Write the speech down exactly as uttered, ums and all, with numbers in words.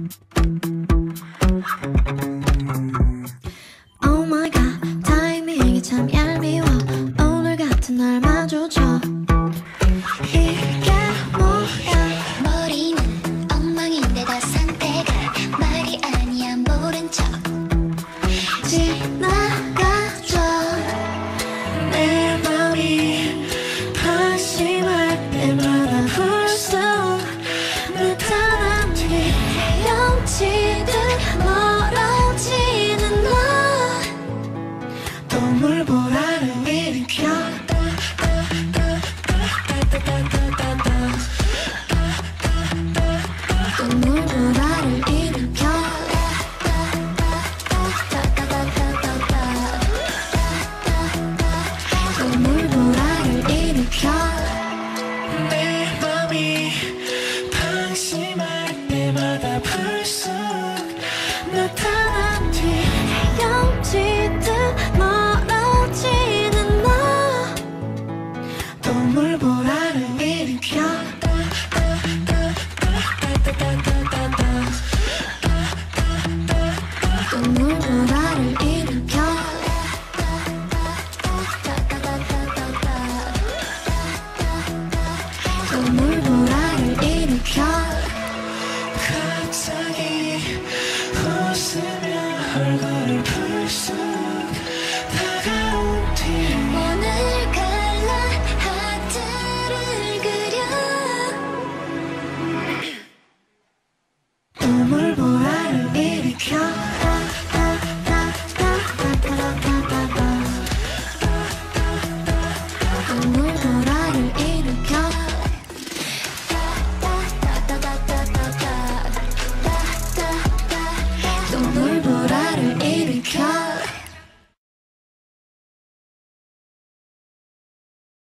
Oh my god, 타이밍이 참 얄미워. 오늘 같은 날 마주쳐. 이게 뭐야? 머리는 엉망인데다 상태가 말이 아니야 모른 척 지나가줘. 내 맘이 방심할 때마다 불쑥 나타난 뒤 헤엄치듯 멀어지는 너. 동물보라를 일으켜. 동물보라를 일으켜. 동물보라를 일으켜. 내 맘이 방심할 때마다 불쑥 나타난 뒤 헤엄치듯 멀어지는 너. 동물보라를 일으켜. 동물보라를 일으켜. 동물보라를 일으켜. 갑자기 웃으며 얼굴을 풀수